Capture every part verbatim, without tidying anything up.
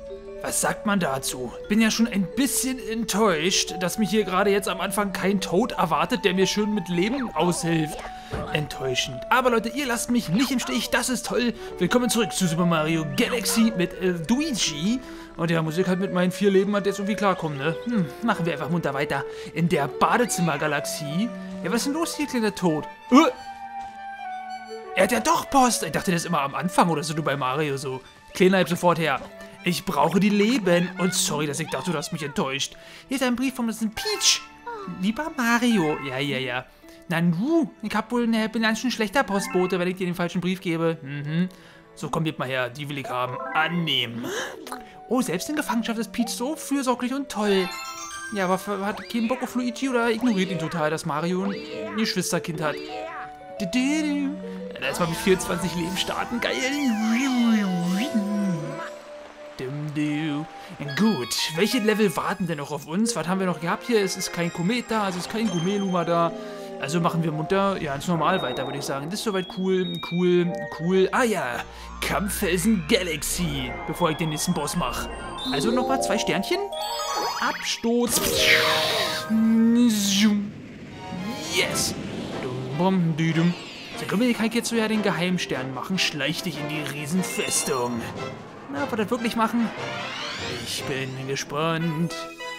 Was sagt man dazu? Bin ja schon ein bisschen enttäuscht, dass mich hier gerade jetzt am Anfang kein Toad erwartet, der mir schön mit Leben aushilft. Enttäuschend. Aber Leute, ihr lasst mich nicht im Stich, das ist toll. Willkommen zurück zu Super Mario Galaxy mit äh, Luigi. Und ja, muss ich halt mit meinen vier Leben halt jetzt irgendwie klarkommen, ne? Hm, machen wir einfach munter weiter. In der Badezimmergalaxie. Ja, was ist denn los hier, kleiner Toad? Uh! Er hat ja doch Post. Ich dachte, das ist immer am Anfang oder so, du bei Mario so. Kleiner, halb sofort her. Ich brauche die Leben. Und sorry, dass ich dachte, du hast mich enttäuscht. Hier ist ein Brief von das ist ein Peach. Lieber Mario. Ja, ja, ja. Na nu, ich hab wohl eine, bin ganz schön schlechter Postbote, wenn ich dir den falschen Brief gebe. Mhm. So, komm, gib mal her. Die will ich haben. Annehmen. Oh, selbst in Gefangenschaft ist Peach so fürsorglich und toll. Ja, aber hat keinen Bock auf Luigi oder ignoriert ihn total, dass Mario ein Geschwisterkind hat. Da ist mal mit vierundzwanzig Leben starten. Geil. Gut, welche Level warten denn noch auf uns? Was haben wir noch gehabt hier? Es ist kein Komet da, es ist kein Gumeluma da. Also machen wir munter, ja, ganz normal weiter, würde ich sagen. Das ist soweit cool, cool, cool. Ah ja, Kampffelsen Galaxy, bevor ich den nächsten Boss mache. Also nochmal zwei Sternchen. Absturz. Yes. So können wir jetzt so ja den Geheimstern machen. Schleich dich in die Riesenfestung. Na, ob wir das wirklich machen? Ich bin gespannt.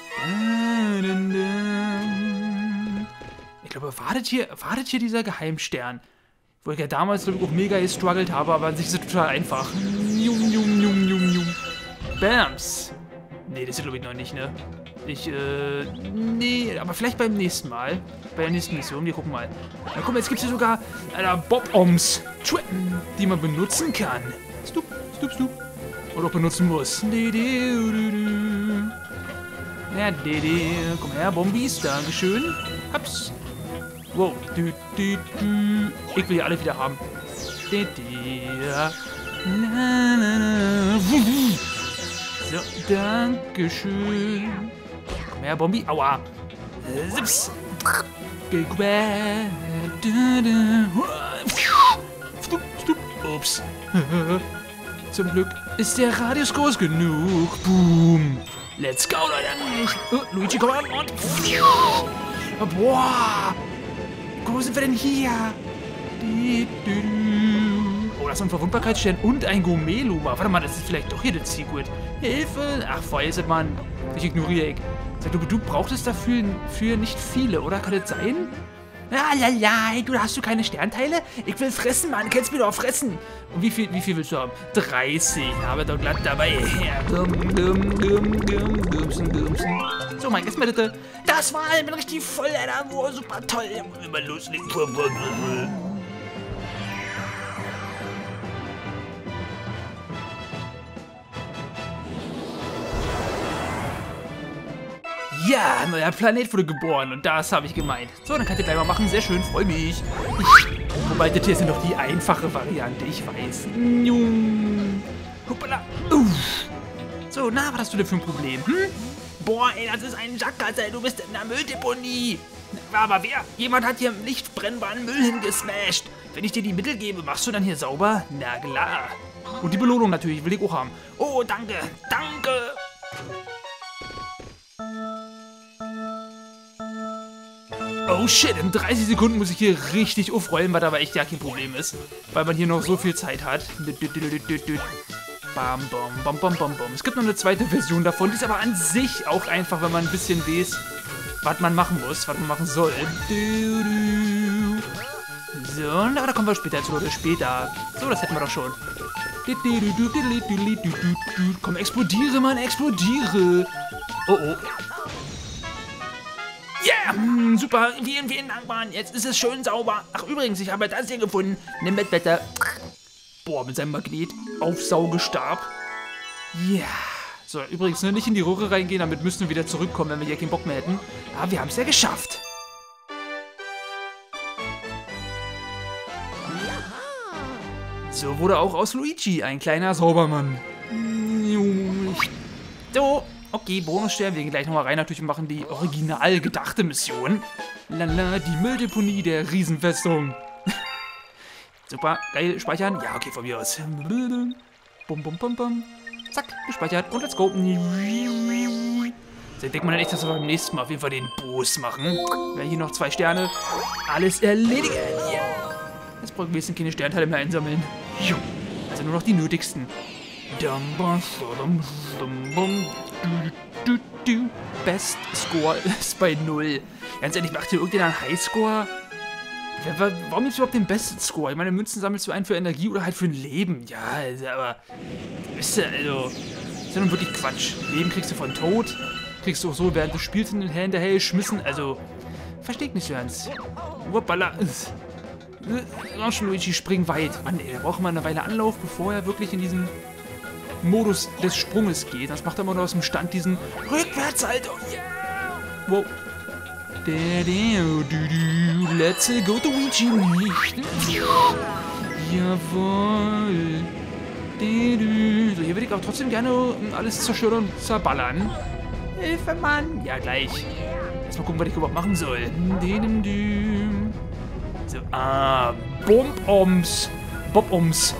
Ich glaube, wartet hier, wartet hier dieser Geheimstern. Wo ich ja damals glaube ich, auch mega gestruggelt habe, aber an sich ist es total einfach. Jum, jum, jum, jum, jum. Bams. Nee, das ist glaube ich noch nicht, ne? Ich, äh, nee, aber vielleicht beim nächsten Mal. Bei der nächsten Mission, wir gucken mal. Na guck mal, jetzt gibt es hier sogar, Alter, Bob-Oms, die man benutzen kann. Stup, stup, stup. Oder auch benutzen muss. Ja, komm her, Bombis, dankeschön. Ups. Wow. Ich will die alle wieder haben. So, dankeschön. Komm her, Bombi. Aua. Zips. Ups. Zum Glück ist der Radius groß genug. Boom. Let's go, Leute. Oh, Luigi, komm an. Und. Boah. Wo sind wir denn hier? Oh, das ist ein Verwundbarkeitsstern und ein Gumeluma. Warte mal, das ist vielleicht doch hier das Secret. Hilfe. Ach, verheißet, Mann. Ich ignoriere ich. Sag, du, du brauchtest dafür für nicht viele, oder? Kann das sein? Ah, ja, ja, du hast du keine Sternteile? Ich will fressen, Mann. Kannst mir doch fressen. Und wie viel, wie viel willst du haben? dreißig. Aber doch glatt dabei. Ja, dumm, dumm, dumm, dumm, dummsen, dummsen. So, Mike, erstmal bitte. Das war, ich bin richtig voll, Alter. Oh, super toll. Immer loslegen. Ja, neuer Planet wurde geboren und das habe ich gemeint. So, dann könnt ihr gleich mal machen. Sehr schön, freue mich. Wobei, das hier ist ja noch die einfache Variante, ich weiß. Hoppala. Uff. So, na, was hast du denn für ein Problem? Hm? Boah, ey, das ist ein Jackass, du bist in der Mülldeponie. Aber wer? Jemand hat hier nicht brennbaren Müll hingesmasht. Wenn ich dir die Mittel gebe, machst du dann hier sauber? Na klar. Und die Belohnung natürlich, will ich auch haben. Oh, danke, danke. Oh shit, in dreißig Sekunden muss ich hier richtig aufrollen, was aber echt ja kein Problem ist. Weil man hier noch so viel Zeit hat. Bam, bam, bam, bam, bam, bam. Es gibt noch eine zweite Version davon, die ist aber an sich auch einfach, wenn man ein bisschen weiß, was man machen muss, was man machen soll. So, aber da kommen wir später zu, oder später. So, das hätten wir doch schon. Komm, explodiere, Mann, explodiere. Oh, oh. Yeah, mm, super, vielen, vielen Dank, Mann. Jetzt ist es schön sauber. Ach, übrigens, ich habe das hier gefunden. Nimm mit, bitte. Boah, mit seinem Magnet-Aufsaugestab. Ja. Yeah. So, übrigens, ne, nicht in die Röhre reingehen, damit müssten wir wieder zurückkommen, wenn wir hier keinen Bock mehr hätten. Aber wir haben es ja geschafft. So wurde auch aus Luigi ein kleiner Saubermann. So. Okay, Bonusstern, wir gehen gleich nochmal rein natürlich und machen die original gedachte Mission. Lala, die Mülldeponie der Riesenfestung. Super, geil, speichern. Ja, okay, von mir aus. Bum, bum, bum, bum. Zack, gespeichert. Und let's go. So, denkt man dann echt, dass wir beim nächsten Mal auf jeden Fall den Boss machen. Wir haben hier noch zwei Sterne. Alles erledigen. Yeah. Jetzt brauchen wir ein bisschen keine Sternteile mehr einsammeln. Also nur noch die nötigsten. Best Score ist bei null. Ganz ehrlich, macht hier irgendjemand einen Highscore? Warum gibt es überhaupt den besten Score? Ich meine, Münzen sammelst du einen für Energie oder halt für ein Leben. Ja, also, aber... Wisst ihr, also... Das ist ja nun wirklich Quatsch. Leben kriegst du von Tod. Kriegst du auch so, während du spielst, hinterher geschmissen. Also... Verstehe ich nicht so ganz. Hoppala. Auch schon Luigi, spring weit. Mann, ey, da braucht man eine Weile Anlauf, bevor er wirklich in diesen Modus des Sprunges geht. Das macht er immer nur aus dem Stand diesen Rückwärtshaltung. Yeah! Wow. Let's go to Luigi. Jawohl. So, hier würde ich aber trotzdem gerne alles zerstören und zerballern. Hilfe, Mann. Ja, gleich. Erstmal gucken, was ich überhaupt machen soll. So, ah, Bob-Oms. Bob-Oms.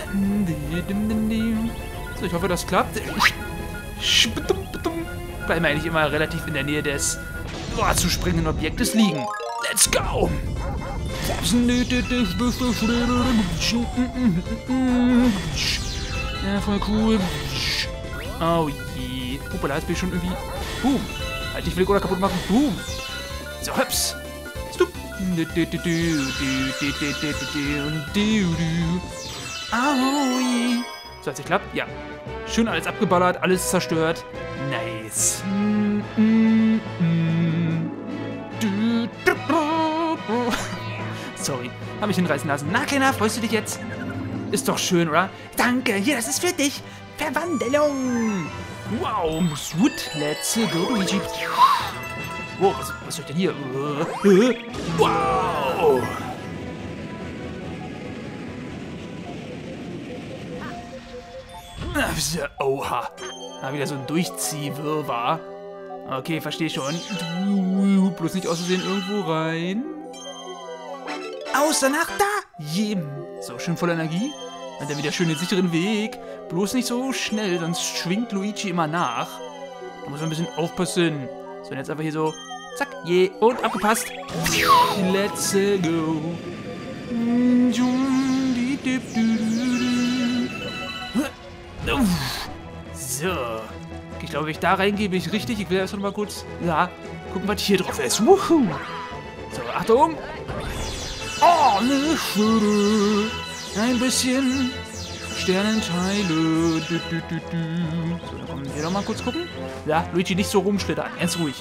So, ich hoffe, das klappt. Bleiben wir eigentlich immer relativ in der Nähe des oh, zu springenden Objektes liegen. Let's go! Ja, voll cool. Oh je. Hoppala, jetzt bin ich schon irgendwie... Boom. Halt dich, will ich oder kaputt machen. Boom. So, hüps. Stup. Aui. So, hat's geklappt? Ja. Schön alles abgeballert, alles zerstört. Nice. Sorry, hab mich hinreißen lassen. Na, Kleiner, freust du dich jetzt? Ist doch schön, oder? Danke, hier, das ist für dich. Verwandlung. Wow, gut. Let's go, Luigi. Wow, was, was soll ich denn hier? Wow. Oha. Ah, wieder so ein Durchziehwirrwarr. Okay, verstehe schon. Bloß nicht aus Versehen irgendwo rein. Außer nach da. Jem. So, schön voller Energie. Und dann wieder schön den sicheren Weg. Bloß nicht so schnell, sonst schwingt Luigi immer nach. Da muss man ein bisschen aufpassen. So, und jetzt einfach hier so. Zack, je. Und abgepasst. Let's go. So. Ich glaube, wenn ich da reingehe, bin ich richtig. Ich will erst noch mal kurz ja, gucken, was hier drauf ist. Wuhu. So, Achtung. Oh, ne Schöne. Ein bisschen Sternenteile. Du, du, du, du. So, dann kommen wir doch mal kurz gucken. Ja, Luigi, nicht so rumschlittern. Ganz ruhig.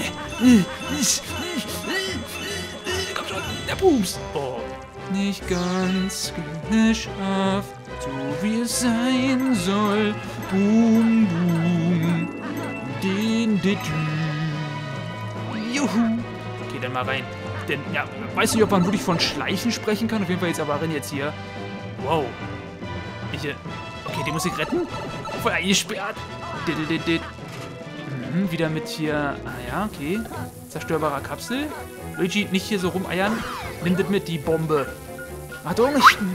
Komm schon, der Pups. Oh, nicht ganz geschafft. So wie es sein soll. Boom, boom. Den, den, juhu. Okay, dann mal rein. Denn, ja, weiß nicht, ob man wirklich von Schleichen sprechen kann. Auf jeden Fall jetzt aber rein jetzt hier. Wow. Ich, äh, okay, den muss ich retten. Voll eingesperrt. Mhm, wieder mit hier. Ah ja, okay. Zerstörbarer Kapsel. Luigi, nicht hier so rumeiern. Nimm das mit, die Bombe. Achtung.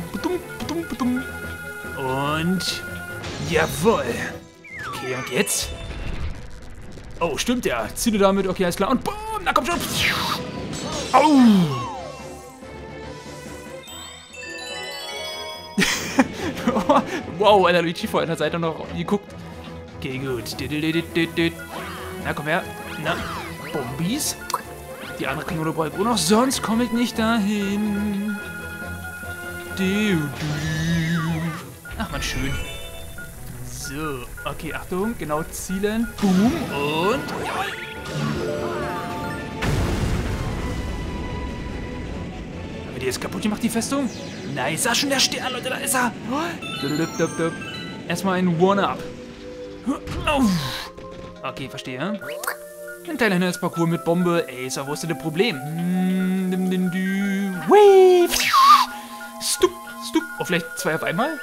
Und jawohl. Okay, und jetzt? Oh, stimmt ja. Ziele damit. Okay, alles klar. Und boom. Na komm schon. Au. Wow, Alter, Luigi vor einer Seite noch geguckt. Okay, gut. Na, komm her. Na, Bombies. Die andere Kanone brauche ich auch noch. Sonst komme ich nicht dahin. Ach, man, schön. So, okay, Achtung, genau zielen. Boom und jawohl. Haben wir die jetzt kaputt gemacht, die Festung? Nice, da ist schon der Stern, Leute, da ist er. Erstmal ein One-Up. Okay, verstehe. Ein kleiner Hindernisparcours mit Bombe. Ey, ist ja, wo ist denn das Problem? Stup, stup. Oh, vielleicht zwei auf einmal?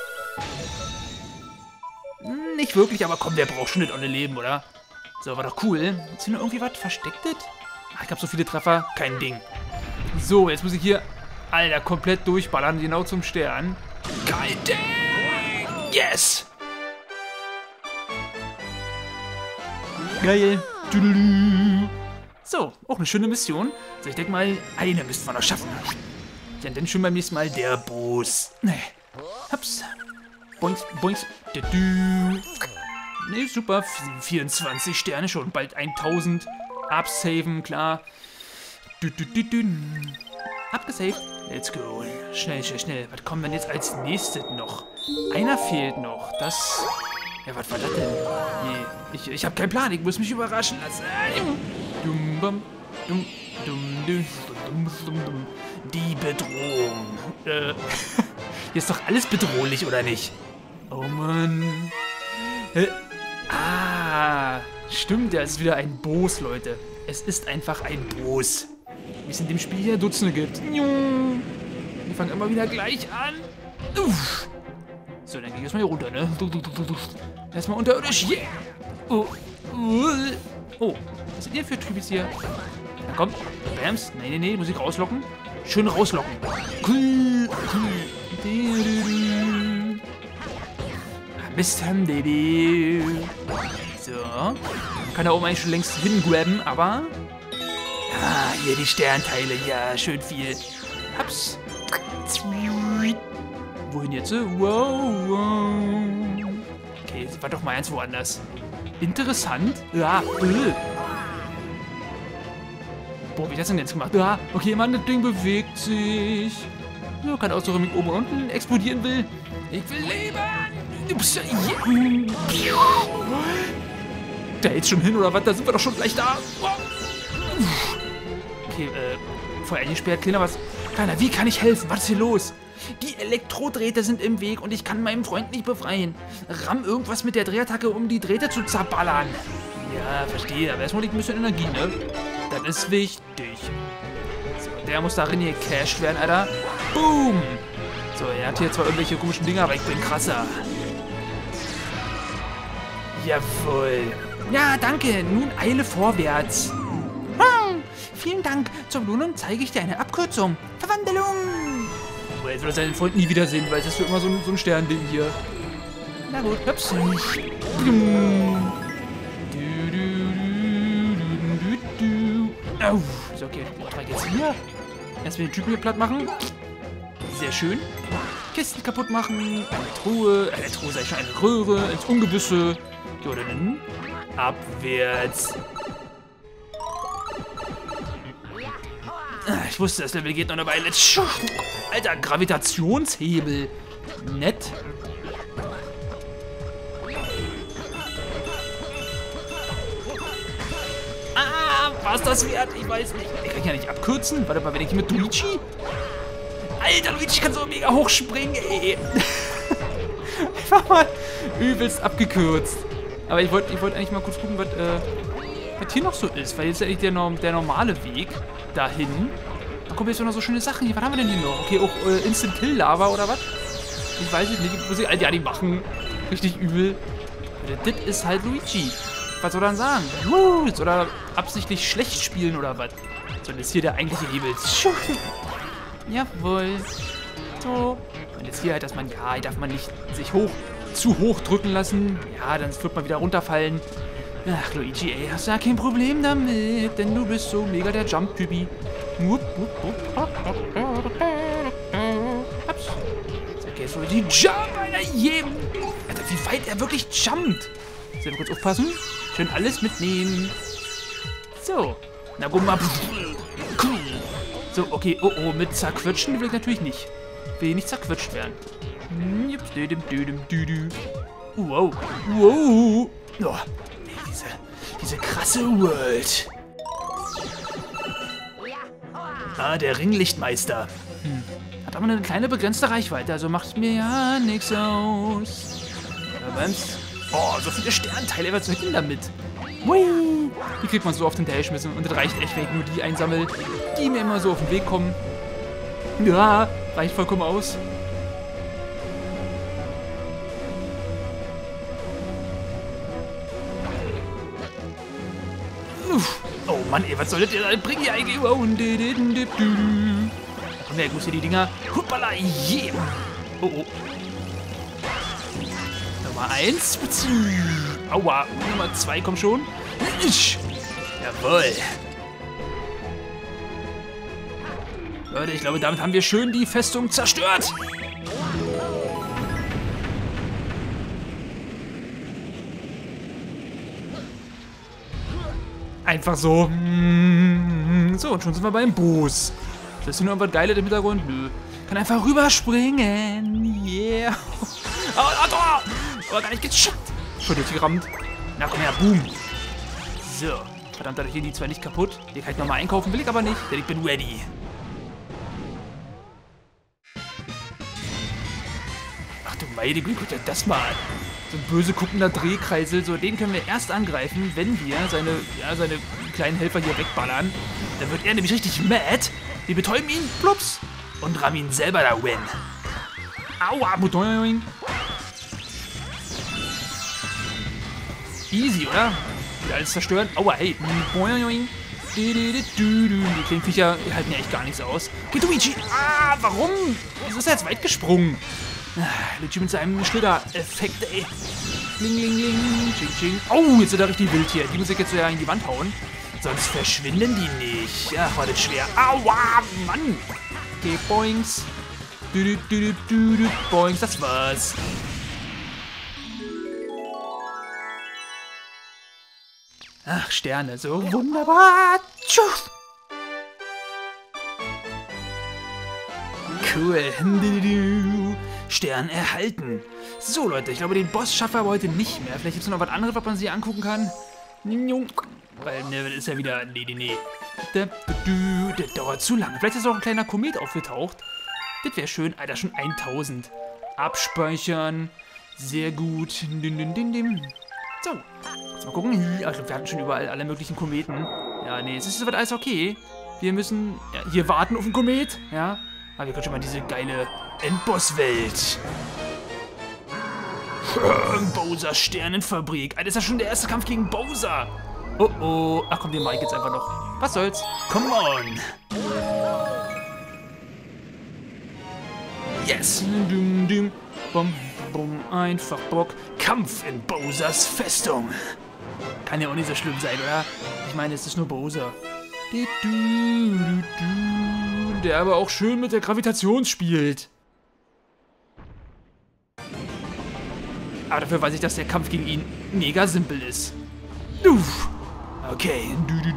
Nicht wirklich, aber komm, der braucht schon nicht ohne Leben, oder? So, war doch cool. Ist hier noch irgendwie was Verstecktes? Ach, ich hab so viele Treffer. Kein Ding. So, jetzt muss ich hier, Alter, komplett durchballern. Genau zum Stern. Geil Ding! Yes! Geil. So, auch eine schöne Mission. Also ich denke mal, eine müssten wir noch schaffen. Ja, dann schon beim nächsten Mal der Boss. Nee. Haps. Boings, boings. Ne, super. vierundzwanzig Sterne schon. Bald tausend. Absaven, klar. Du, du, du, du. Abgesaved. Let's go. Schnell, schnell, schnell. Was kommt denn jetzt als nächstes noch? Einer fehlt noch. Das... Ja, was war das denn? Nee, ich, ich habe keinen Plan. Ich muss mich überraschen lassen. Dum, bum, dum, dum, dum, dum, dum, dum. Die Bedrohung. Äh, hier ist doch alles bedrohlich, oder nicht? Oh Mann. Hä? Ah, stimmt, ja, es ist wieder ein Boss, Leute. Es ist einfach ein Boss. Wie es in dem Spiel hier Dutzende gibt. Wir fangen immer wieder gleich an. Uff. So, dann gehen wir erstmal hier runter, ne? Erstmal unterirdisch. Yeah. Oh. Oh. Was sind ihr für Typen hier? Na komm. Bams. Nee, nee, nee. Muss ich rauslocken. Schön rauslocken. Cool. Mist, Baby. So. Man kann da oben eigentlich schon längst hingrabben, aber... Ah, hier die Sternteile. Ja, schön viel. Haps. Wohin jetzt? Wow, wow. Okay, war doch mal eins woanders. Interessant. Ja. Äh. Boah, wie hat das denn jetzt gemacht? Ja, okay, Mann, das Ding bewegt sich. Ja, kann auch so, wenn ich oben und unten explodieren will. Ich will leben. Da jetzt schon hin, oder was? Da sind wir doch schon gleich da. Okay, äh, Feuer eingesperrt. Kleiner, was? Kleiner, wie kann ich helfen? Was ist hier los? Die Elektrodrähte sind im Weg und ich kann meinen Freund nicht befreien. Ramm irgendwas mit der Drehattacke, um die Drähte zu zerballern. Ja, verstehe. Aber erstmal liegt ein bisschen Energie, ne? Das ist wichtig. So, der muss darin hier gecasht werden, Alter. Boom! So, er hat hier zwar irgendwelche komischen Dinger, aber ich bin krasser. Jawohl. Ja, danke. Nun eile vorwärts. Hm, vielen Dank. Zur Belohnung zeige ich dir eine Abkürzung. Verwandlung. Aber jetzt wird er seinen Freund nie wiedersehen, weil es ist für immer so ein, so ein Sternding hier. Na gut, hübsch. Au. So, okay. Ich trage jetzt hier. Erstmal den Typen hier platt machen. Sehr schön. Kisten kaputt machen. Eine Truhe. Eine Truhe sei schon eine Röhre. Ins Ungewisse. So, dann abwärts. Ich wusste, das Level geht noch eine Weile. Alter, Gravitationshebel. Nett. Ah, was das wert? Ich weiß nicht. Ich kann ja nicht abkürzen. Warte mal, wenn ich hier mit Luigi... Alter, Luigi kann so mega hoch springen, ey. Einfach mal übelst abgekürzt. Aber ich wollte ich wollt eigentlich mal kurz gucken, was, äh, was hier noch so ist. Weil jetzt ist ja nicht der, der normale Weg dahin. Da kommen jetzt noch so schöne Sachen hier. Was haben wir denn hier noch? Okay, auch äh, Instant Kill Lava oder was? Ich weiß es nicht. Muss ich, ja, die machen richtig übel. Das ist halt Luigi. Was soll er dann sagen? Uh, soll er absichtlich schlecht spielen oder was? So, das ist hier der eigentliche Hebel. Jawohl. So. Und jetzt hier halt, dass man, ja, hier darf man nicht sich hoch, zu hoch drücken lassen. Ja, dann wird man wieder runterfallen. Ach, Luigi, ey, hast du ja kein Problem damit, denn du bist so mega der Jump-Typi. Okay, so die Jump, Alter, jedem. Alter, wie weit er wirklich jumpt. Sollen wir kurz aufpassen? Schön alles mitnehmen. So. Na, guck mal. So, okay. Oh, oh, mit zerquetschen will ich natürlich nicht. Will nicht zerquetscht werden. Wow. Wow. Oh, diese, diese krasse World. Ah, der Ringlichtmeister. Hm. Hat aber eine kleine begrenzte Reichweite, also macht mir ja nichts aus. Oh, so viele Sternteile, was soll ich denn damit? Hui. Die kriegt man so oft hinterhergeschmissen und das reicht echt, wenn ich nur die einsammle, die mir immer so auf den Weg kommen. Ja, reicht vollkommen aus. Uff. Oh Mann, ey, was soll das denn bringen hier eigentlich? Oh, komm her, grüße die Dinger. Hoppala, yeah. Oh, oh. Nummer eins. Aua. Nummer zwei, komm schon. Ich. Jawohl. Leute, ich glaube, damit haben wir schön die Festung zerstört. Einfach so. So, und schon sind wir beim Boss. Ist das hier noch was Geiles im Hintergrund? Nö. Kann einfach rüberspringen. Yeah. Oh, oh, oh. Aber gar nicht geschafft. Schon durchgerammt. Na komm her, boom. So. Verdammt, dadurch gehen die zwei nicht kaputt. Hier kann ich nochmal einkaufen, will ich aber nicht, denn ich bin ready. Ach du meine Güte, guck dir das mal an. So ein böse guckender Drehkreisel, so den können wir erst angreifen, wenn wir seine, ja, seine kleinen Helfer hier wegballern. Dann wird er nämlich richtig mad. Wir betäuben ihn, plups, und rammen ihn selber da win. Aua, boing. Easy, oder? Wieder alles zerstören. Aua, hey. Boing. Die kleinen Viecher halten ja echt gar nichts aus. Okay, Luigi. Ah, warum? Wieso ist er jetzt weit gesprungen? Luigi mit seinem Schlitter-Effekt, ey. Ling, ling, ling. Ching, ching. Oh, jetzt ist er richtig wild hier. Die muss ich jetzt ja in die Wand hauen. Sonst verschwinden die nicht. Ach, war das schwer. Aua, Mann. Okay, boings. Du, du, du, du, du, boings, das war's. Ach, Sterne, so wunderbar. Tschüss. Cool. Stern erhalten. So, Leute, ich glaube, den Boss schaffen wir aber heute nicht mehr. Vielleicht gibt es noch was anderes, was man sich angucken kann. Weil, ne, das ist ja wieder... Nee, nee, nee. Das dauert zu lange. Vielleicht ist auch ein kleiner Komet aufgetaucht. Das wäre schön. Alter, schon tausend. Abspeichern. Sehr gut. So. Jetzt mal gucken. Ich glaube, wir hatten schon überall alle möglichen Kometen. Ja, nee, jetzt ist soweit alles okay. Wir müssen ja, hier warten auf den Komet. Ja. Aber wir können schon mal diese geile Endboss-Welt. Bowser Sternenfabrik. Alter, ist das schon der erste Kampf gegen Bowser. Oh oh. Ach komm, den mach ich jetzt einfach noch. Was soll's? Come on. Yes. Dum, dum. Bum, bum. Einfach Bock. Kampf in Bowsers Festung. Kann ja auch nicht so schlimm sein, oder? Ich meine, es ist nur Bowser. Der aber auch schön mit der Gravitation spielt. Aber dafür weiß ich, dass der Kampf gegen ihn mega simpel ist. Uff. Okay.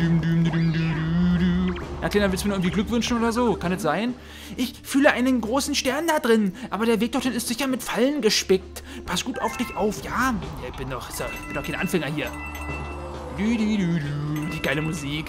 Ja, Kleiner, willst du mir noch irgendwie Glück wünschen oder so? Kann es sein? Ich fühle einen großen Stern da drin, aber der Weg dorthin ist sicher mit Fallen gespickt. Pass gut auf dich auf, ja? Ja, ich bin doch, so, ich bin doch kein Anfänger hier. Die geile Musik.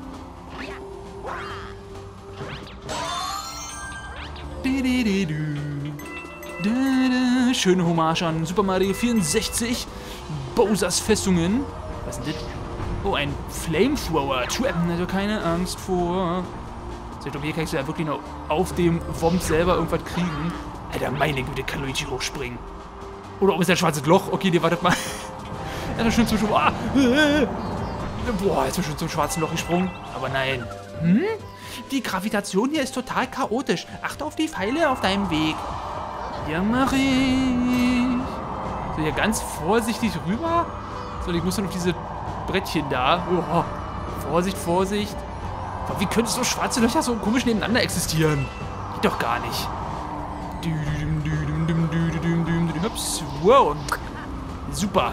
Schöne Hommage an Super Mario vierundsechzig. Bowsers Festungen. Was ist denn das? Oh, ein Flamethrower. Also keine Angst vor. So, ich glaube, hier kannst du ja wirklich noch auf dem Womp selber irgendwas kriegen. Alter, meine Güte, kann Luigi hochspringen. Oder ob es ein schwarzes Loch. Okay, nee, wartet mal. Er ist schon zum Boah, Boah, jetzt ist schon zum schwarzen Loch gesprungen. Aber nein. Hm? Die Gravitation hier ist total chaotisch. Achte auf die Pfeile auf deinem Weg. Ja, mach ich. So, hier ganz vorsichtig rüber. So, ich muss dann auf diese Brettchen da. Oh, Vorsicht, Vorsicht. Wie können so schwarze Löcher so komisch nebeneinander existieren? Geht doch gar nicht. Ups. Wow. Super.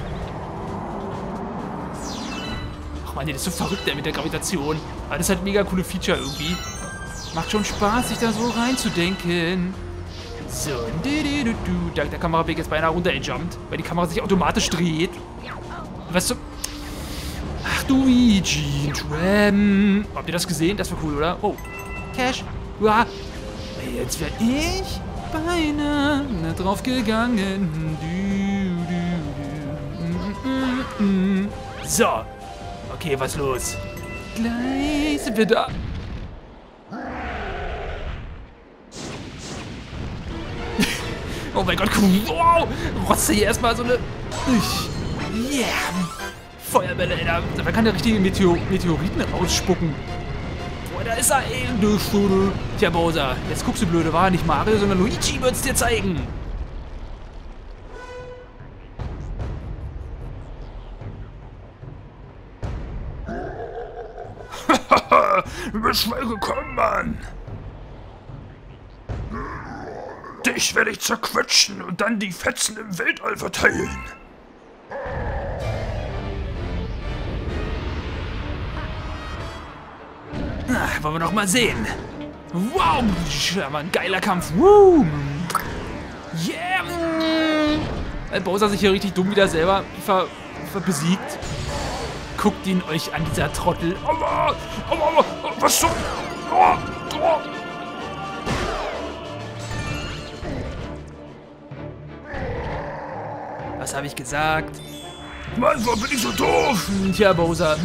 Ach man, das ist so verrückt, der mit der Gravitation. Aber das ist halt ein mega coole Feature irgendwie. Macht schon Spaß, sich da so reinzudenken. So. Der, der Kameraweg ist beinahe runtergejumpt, weil die Kamera sich automatisch dreht. Was zum... Ach, Luigi. Tram. Habt ihr das gesehen? Das war cool, oder? Oh. Cash. Uah. Jetzt wäre ich beinahe drauf gegangen. So. Okay, was los? Gleich sind wir da. Oh mein Gott, wow. Rotze hier erstmal so eine... Yeah. Feuerbälle, ey. Da, da kann der richtige Meteor Meteoriten rausspucken. Boah, da ist er, ey. Tja, Bowser, jetzt guckst du blöde, war nicht Mario, sondern Luigi wird's dir zeigen. Bowser, du bist schnell gekommen, Mann. Dich werde ich zerquetschen und dann die Fetzen im Weltall verteilen. Na, wollen wir noch mal sehen. Wow, das war ein geiler Kampf. Woo. Yeah. Weil Bowser sich hier richtig dumm wieder selber ver, ver besiegt. Guckt ihn euch an, dieser Trottel. Aua, aua, aua, was so? Aua, aua. Was habe ich gesagt? Mann, warum bin ich so doof? Tja, Bowser.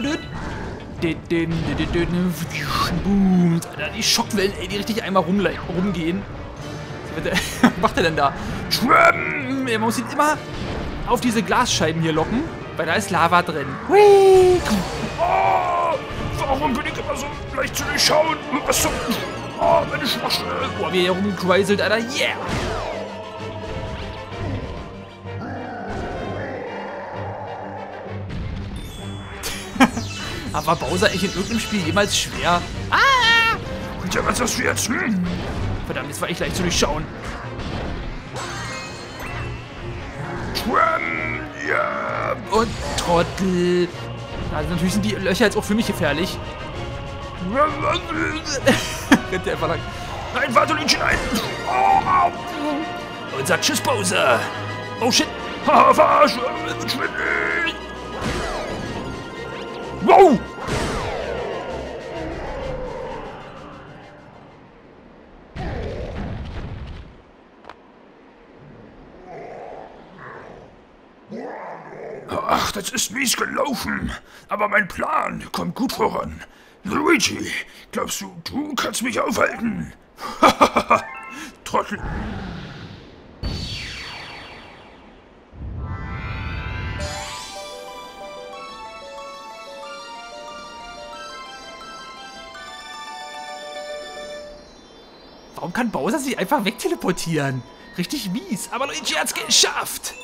Boom. Alter, die Schockwellen, ey, die richtig einmal rumle rumgehen. Was macht er denn da? Schwimmen! Man muss ihn immer auf diese Glasscheiben hier locken, weil da ist Lava drin. Hui. Oh, warum bin ich immer so leicht zu durchschauen? Was so? Oh, meine Schwachstelle. Boah, wie er hier rumkreiselt, Alter. Yeah! Aber Bowser eigentlich in irgendeinem Spiel jemals schwer? Ah! Und ja, was hast du jetzt? Hm? Verdammt, jetzt war ich leicht zu durchschauen. Ja. Und Trottel. Also natürlich sind die Löcher jetzt auch für mich gefährlich. Rennt der einfach lang. Nein, warte, Luigi, nein! Oh, Und sagt Tschüss, Bowser. Oh shit. ha, verarsch! Wow! Ach, das ist mies gelaufen. Aber mein Plan kommt gut voran. Luigi, glaubst du, du kannst mich aufhalten? Trottel. Warum kann Bowser sich einfach wegteleportieren? Richtig mies, aber Luigi hat's geschafft.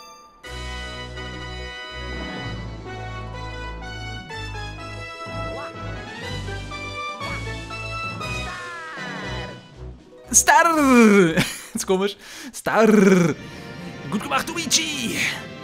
Star! Das ist komisch. Star! Gut gemacht, Luigi!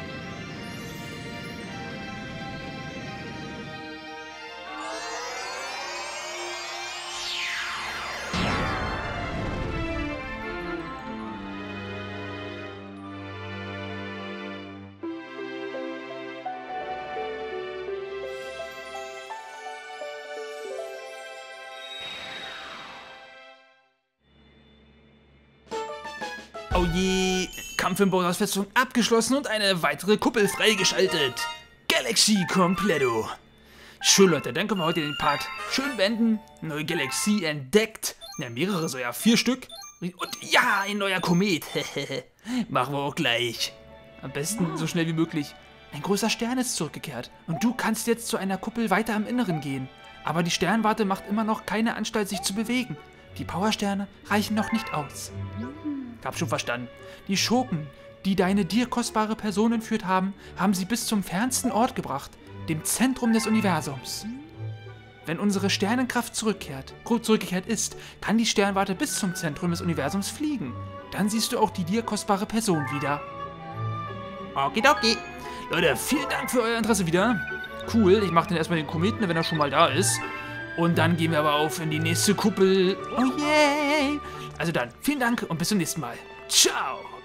Oh je, Kampf in Bowsers Festung abgeschlossen und eine weitere Kuppel freigeschaltet. Galaxy Completo. Schön, Leute, dann können wir heute den Part schön beenden. Neue Galaxie entdeckt. Ja, mehrere, so ja, vier Stück. Und ja, ein neuer Komet. Machen wir auch gleich. Am besten so schnell wie möglich. Ein großer Stern ist zurückgekehrt. Und du kannst jetzt zu einer Kuppel weiter im Inneren gehen. Aber die Sternwarte macht immer noch keine Anstalt, sich zu bewegen. Die Powersterne reichen noch nicht aus. Hab schon verstanden. Die Schurken, die deine dir kostbare Person entführt haben, haben sie bis zum fernsten Ort gebracht, dem Zentrum des Universums. Wenn unsere Sternenkraft zurückkehrt, zurückgekehrt ist, kann die Sternwarte bis zum Zentrum des Universums fliegen. Dann siehst du auch die dir kostbare Person wieder. Okidoki. Leute, vielen Dank für euer Interesse wieder. Cool, ich mache dann erstmal den Kometen, wenn er schon mal da ist. Und dann gehen wir aber auf in die nächste Kuppel. Oh yay! Also dann, vielen Dank und bis zum nächsten Mal. Ciao!